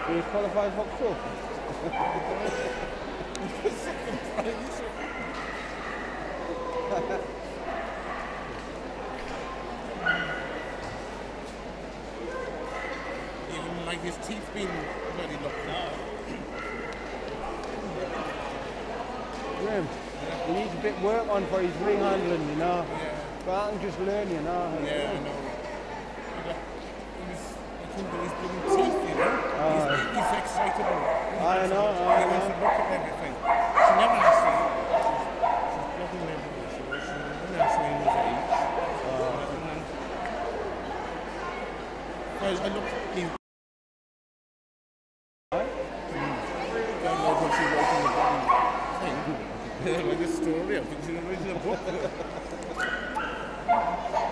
He qualified for two. Even like his teeth being bloody locked out. Graham, he needs a bit work on for his ring handling, you know. Yeah. But I can just learn, you know. Yeah, I know. I think that he's bloody teeth, you know. He's excitable. I know. He wants to look at everything. She never asked me. She's bloody never asked me. She never asked me his age. I looked at his... I don't know what she wrote in the bloody thing. Like a story. I think she's written a book.